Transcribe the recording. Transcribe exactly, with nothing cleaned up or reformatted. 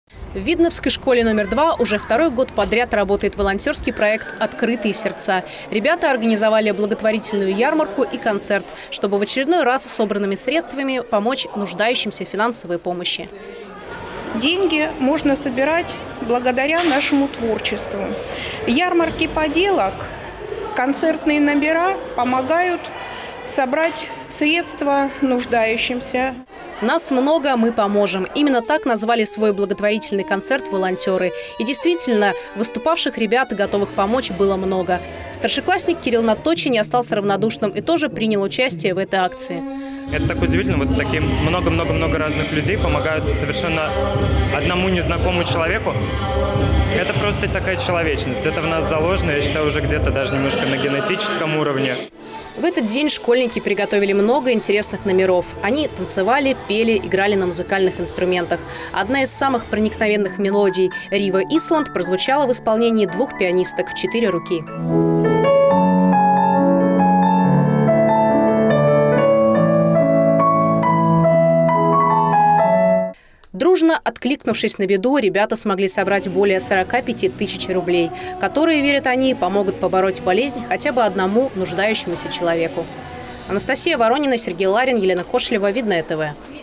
В Видновской школе номер два уже второй год подряд работает волонтерский проект «Открытые сердца». Ребята организовали благотворительную ярмарку и концерт, чтобы в очередной раз собранными средствами помочь нуждающимся в финансовой помощи. Деньги можно собирать благодаря нашему творчеству. Ярмарки поделок, концертные номера помогают собрать средства нуждающимся. «Нас много, мы поможем». Именно так назвали свой благотворительный концерт волонтеры. И действительно, выступавших ребят, готовых помочь, было много. Старшеклассник Кирилл Наточи не остался равнодушным и тоже принял участие в этой акции. Это так удивительно, вот таким много-много-много разных людей помогают совершенно одному незнакомому человеку. Это просто такая человечность, это в нас заложено, я считаю, уже где-то даже немножко на генетическом уровне. В этот день школьники приготовили много интересных номеров. Они танцевали, пели, играли на музыкальных инструментах. Одна из самых проникновенных мелодий «Рива Исланд» прозвучала в исполнении двух пианисток в четыре руки. Дружно откликнувшись на беду, ребята смогли собрать более сорока пяти тысяч рублей, которые, верят они, помогут побороть болезнь хотя бы одному нуждающемуся человеку. Анастасия Воронина, Сергей Ларин, Елена Кошлева, Видное ТВ.